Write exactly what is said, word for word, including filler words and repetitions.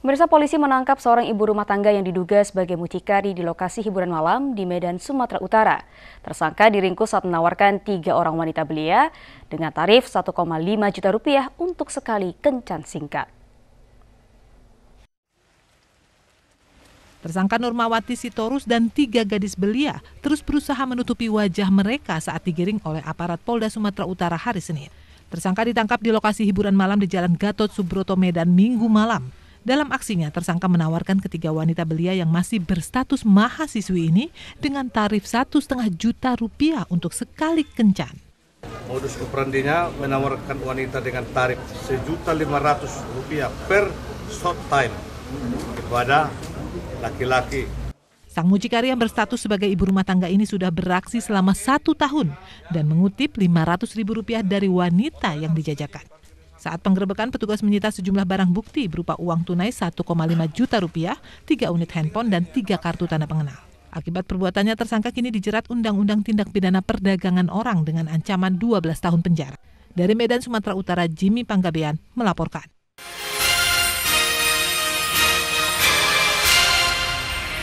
Pemirsa, polisi menangkap seorang ibu rumah tangga yang diduga sebagai mucikari di lokasi hiburan malam di Medan, Sumatera Utara. Tersangka diringkus saat menawarkan tiga orang wanita belia dengan tarif satu koma lima juta rupiah untuk sekali kencan singkat. Tersangka Nurmawati Sitorus dan tiga gadis belia terus berusaha menutupi wajah mereka saat digiring oleh aparat Polda Sumatera Utara hari Senin. Tersangka ditangkap di lokasi hiburan malam di Jalan Gatot Subroto, Medan, Minggu malam. Dalam aksinya, tersangka menawarkan ketiga wanita belia yang masih berstatus mahasiswi ini dengan tarif satu setengah juta rupiah untuk sekali kencan. Modus operandinya menawarkan wanita dengan tarif sejuta lima ratus rupiah per short time kepada laki-laki. Sang mucikari yang berstatus sebagai ibu rumah tangga ini sudah beraksi selama satu tahun dan mengutip lima ratus ribu rupiah dari wanita yang dijajakan. Saat penggerebekan, petugas menyita sejumlah barang bukti berupa uang tunai satu koma lima juta rupiah, tiga unit handphone, dan tiga kartu tanda pengenal. Akibat perbuatannya, tersangka kini dijerat Undang-Undang Tindak Pidana Perdagangan Orang dengan ancaman dua belas tahun penjara. Dari Medan, Sumatera Utara, Jimmy Panggabean melaporkan.